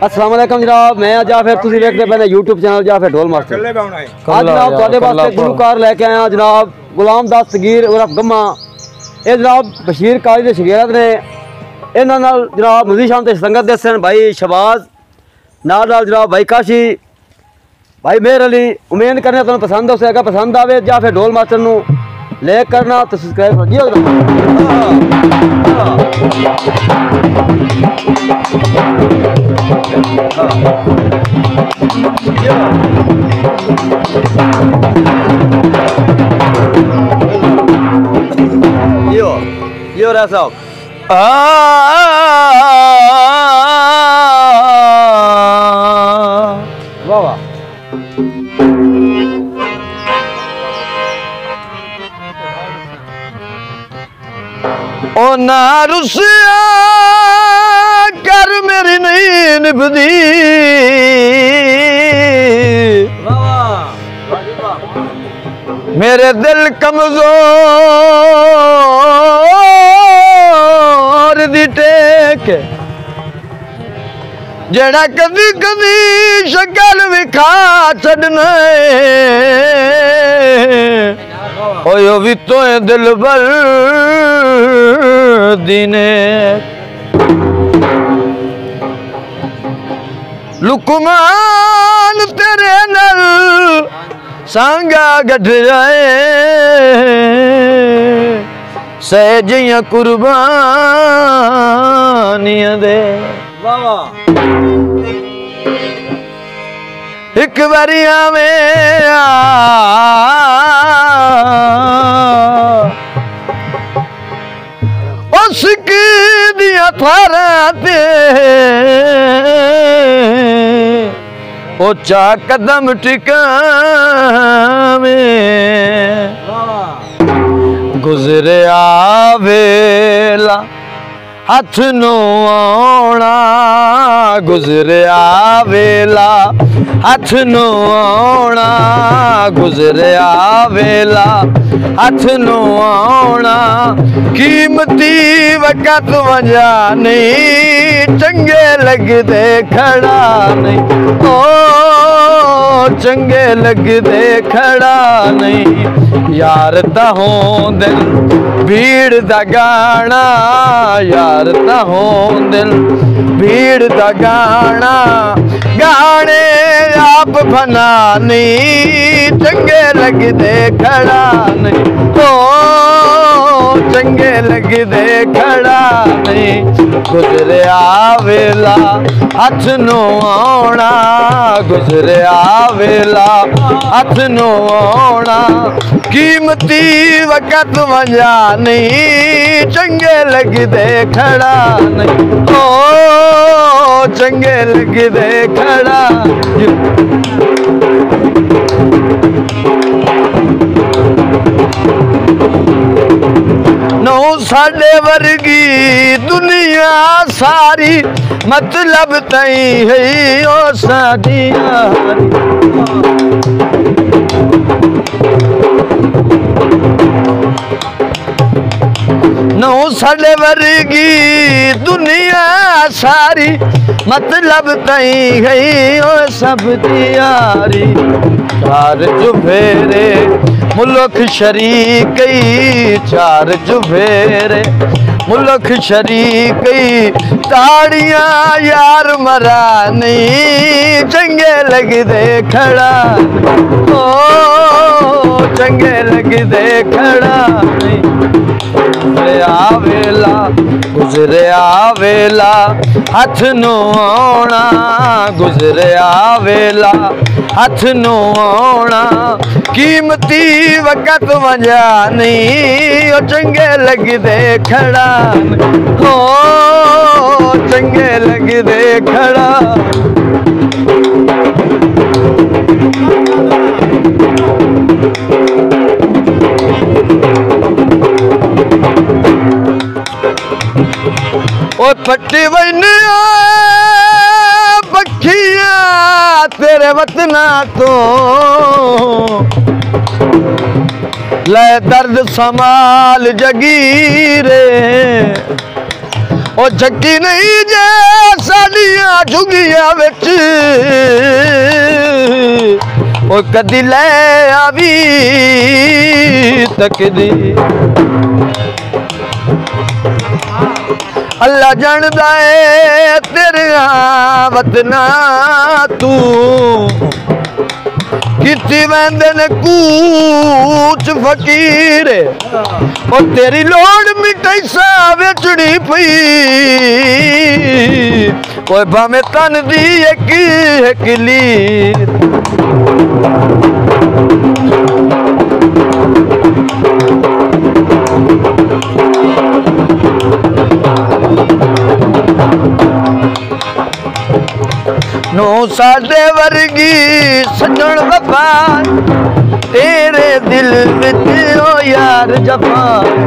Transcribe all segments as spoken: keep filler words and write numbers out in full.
अस्सलाम वालेकुम जनाब, मैं जाफर, तुसी देखते पहले यूट्यूब चैनल जाफर ढोल मास्टर। आज जनाब तुहाडे वास्ते गुलकार लेके आया जनाब गुलाम दास सगीर उर्फ गम्मा। ये जनाब बशीर काली दे शगीरत ने। इन्हां नाल जनाब म्यूजिशियन ते संगत दे सन भाई शहबाज, नाल नाल जनाब भाई काशी, भाई मेहर अली। उम्मीद करने तुहानू पसंद हो सकेगा। पसंद आवे जाफर ढोल मास्टर नू लाइक करना तो सब्सक्राइब कर दियो। यो यो रहा साहब वाह वाह। ओ ना रुसिया कर मेरी नहीं निभदी, मेरे दिल कमजोर दी टेक जड़ा कदी कदी शक्ल विखा छड़ना ओयो भी तो दिल भर दीने लुकमान तेरे नल सांगा गठ जाए सहजियां कुर्बानियां दे। एक बारिया में आ सिक दिया थारा ते ओचा कदम टिकावे गुजरे आवेला हथ नो आना, गुजरे आवेला हथ नो आना, गुजरे आवेला हथ नो आना। कीमती वक़्त वजह नहीं चंगे लगदे खड़ा नहीं, ओ चंगे लगदे खड़ा नहीं। यार तहो दिल भीड़ दा गाना, यार तहो दिल भीड़ दा गाना। गाने आप बना नहीं चंगे लगदे खड़ा नहीं, ओ चंगे लगदे खड़ा नहीं। गुजरे आवेला हथ नो आना, गुजरे आवेला हथ नो आना। कीमती वक़्त वजह नहीं चंगे लगदे खड़ा नहीं, ओ चंगे लगदे खड़ा। नौ साढ़े वर्गी दुनिया सारी मतलब तई है ओ साड़ी यारी। नौ साढ़े वर्गी दुनिया सारी मतलब तई है ओ सब दियारी। चार जुफेरे मुल्क शरीक, चार जुफेरे मुल्क शरीक। ताड़ियां यार मरा नहीं चंगे लगदे खड़ा, ओ चंगे लगदे खड़ा नहीं। गुजरे आवेला गुजरे आवेला हथ नो आना, गुजरे आवेला हथ नो आना। कीमती वक़्त वजह नहीं ओ चंगे लगदे खड़ा, ओ चंगे लगदे खड़ा। ओ पट्टी बन पखिया तेरे वतना तो ले दर्द संभाल जगीरे। ओ झक्की नहीं जे साड़ियां झुगिया विच ओ कदी ले आवी तकदी अल्लाह जानदा है तेरा वतना तू किती वेंदन कूच फकीर और तेरी लोड़ मिटाई सा बेचड़ी पई कोई भावे तन दी एक एक लीर नो साडे वर्गी सजन वफा तेरे दिल विच ओ यार जफा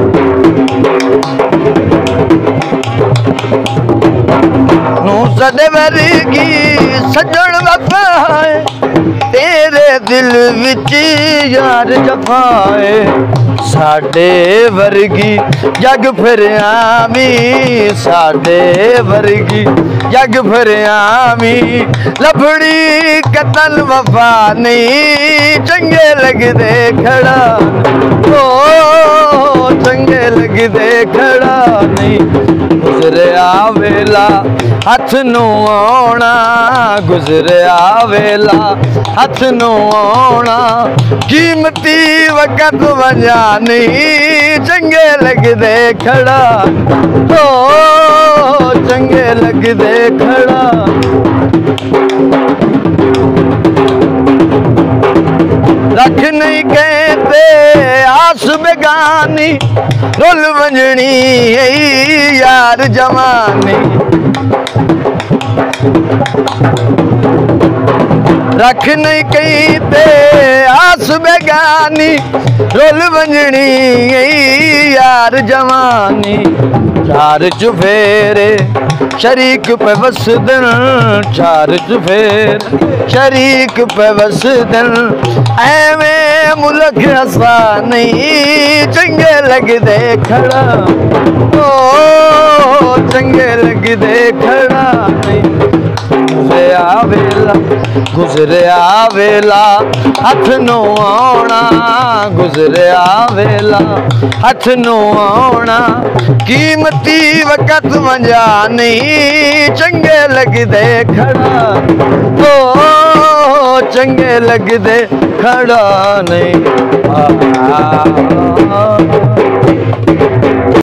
नो साडे वर्गी सजन वफा तेरे दिल विच यार जफा साडे वर्गी जग फिर आमी साडे वर्गी जग फिर आमी लफड़ी कतल वफा नहीं चंगे लगदे खड़ा ओ चंगे लगदे खड़ा नहीं गुजरिया वेला हथ नू आना गुजरिया वेला हथ नू आना कीमती वक़्त वंजा नहीं चंगे लगदे खड़ा ओ चंगे लगदे खड़ा रख नहीं कहते आस बेगानी रोल वंजनी यार जवानी रख नहीं कहते आस बेगानी रोल वंजनी यार जवानी चार चुफेरे शरीक पे वसदन चार चुफेर शरीक पे वसदन एवें मुल्क हसा नहीं चंगे लगदे खड़ा ओ चंगे लगदे खड़ा नहीं गुजरिया वेला गुजरिया वेला हथ नू आना गुजरिया वेला हथ नू आना कीमती वक़्त वंजा नहीं चंगे लगदे खड़ा ओ चंगे लगदे खड़ा नहीं।